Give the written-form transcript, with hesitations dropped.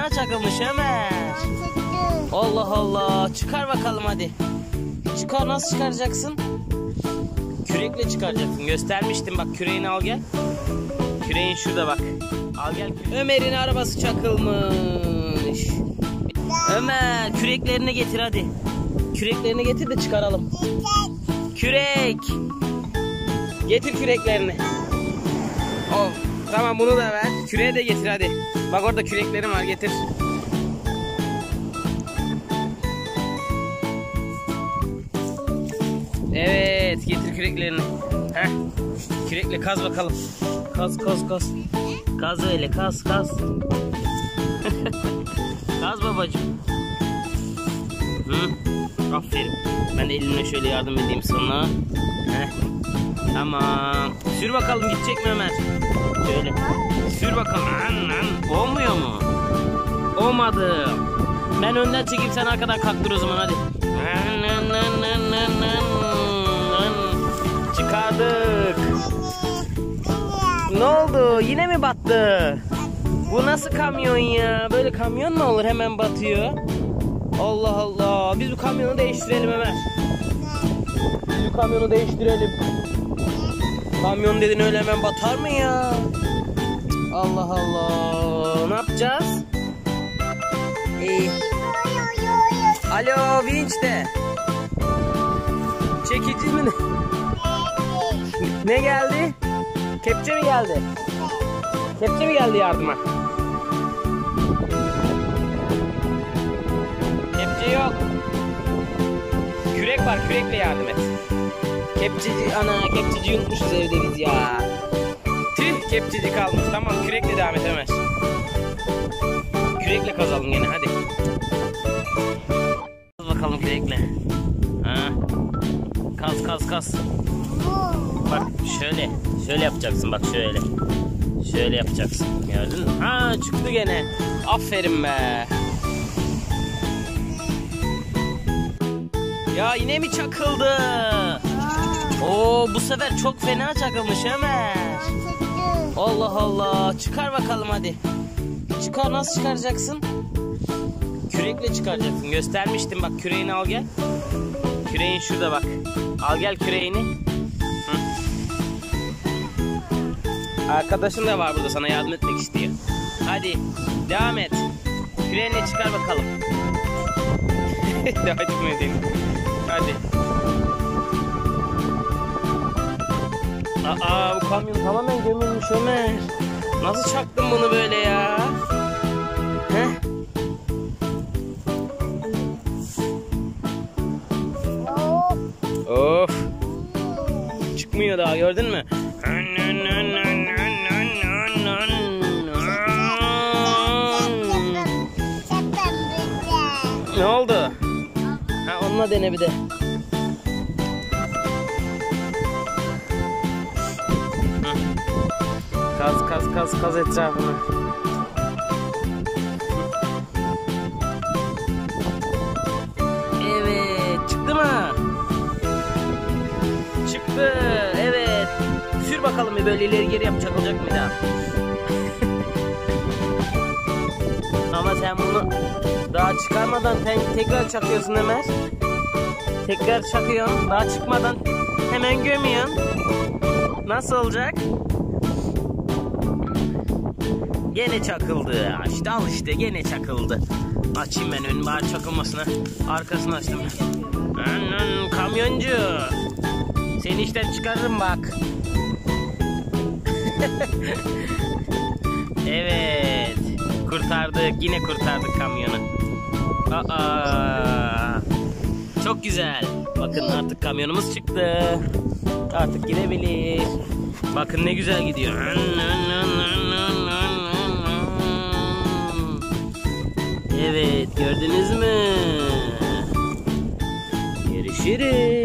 fena çakılmış Ömer. Allah Allah. Çıkar bakalım hadi. Çıkar, nasıl çıkaracaksın? Kürekle çıkaracaksın. Göstermiştim bak, küreğini al gel. Küreğin şurada bak. Al gel. Ömer'in arabası çakılmış. Ömer, küreklerini getir hadi. Küreklerini getir de çıkaralım. Kürek. Getir küreklerini. Oh, tamam, bunu da ver. Küreği de getir hadi. Bak orada küreklerim var, getir. Evet, getir küreklerini. Heh. Kürekle kaz bakalım. Kaz. Kaz öyle, kaz. Kaz babacığım. Aferin. Ben de elimle şöyle yardım edeyim sana. Heh. Tamam. Sür bakalım, gidecek mi Ömer? Şöyle. Sür bakalım. Olmuyor mu? Olmadı. Ben önden çekeyim, sen arkadan kalktır o zaman hadi. Çıkardık. Ne oldu? Yine mi battı? Bu nasıl kamyon ya? Böyle kamyon mu olur? Hemen batıyor. Allah Allah. Biz bu kamyonu değiştirelim Ömer. Biz bu kamyonu değiştirelim. Kamyon dedin öyle hemen batar mı ya? Allah Allah. Ne yapacağız? Alo, vinç de. Çekici mi? Ne geldi? Kepçe mi geldi? Kepçe mi geldi yardıma? Kepçe yok. Kürek var, kürekle yardım et. Kepçeci, kepçeci unutmuşuz evde biz ya. Tüh, kepçeci kalmış. Tamam, kürekle devam et Ömer. Kürekle kazalım yine hadi. Kaz bakalım kürekle. Ha. Kaz. Bak şöyle yapacaksın, bak şöyle. Şöyle yapacaksın, gördün mü? Ha, çıktı gene. Aferin be. Ya yine mi çakıldı? Oo, bu sefer çok fena çakılmış Ömer. Allah Allah. Çıkar bakalım hadi. Çıkar, nasıl çıkaracaksın? Kürekle çıkaracaksın. Göstermiştim bak, küreğini al gel. Küreğin şurada bak. Al gel küreğini. Hı. Arkadaşın da var burada, sana yardım etmek istiyor. Hadi devam et. Küreğinle çıkar bakalım. Daha çıkmayayım. Hadi. Aa, bu kamyon tamamen gömülmüş Ömer. Nasıl çaktın bunu böyle ya? Heh. Of. Çıkmıyor daha, gördün mü? Ne oldu? Ha, onunla dene bir de. Kaz etrafını. Evet, çıktı mı? Çıktı, evet. Sür bakalım bir, böyle ileri geri yap, çakılacak mı daha? Ama sen bunu daha çıkarmadan tekrar çakıyorsun Ömer. Tekrar çakıyorsun, daha çıkmadan hemen gömüyorsun. Nasıl olacak? Gene çakıldı. İşte al işte, gene çakıldı. Açayım ben önünü bari çakılmasına. Arkasını açtım. Kamyoncu. Seni işten çıkarırım bak. Evet. Kurtardık. Yine kurtardık kamyonu. Çok güzel. Bakın artık kamyonumuz çıktı. Artık gidebilir. Bakın ne güzel gidiyor. Evet, gördünüz mü? Görüşürüz.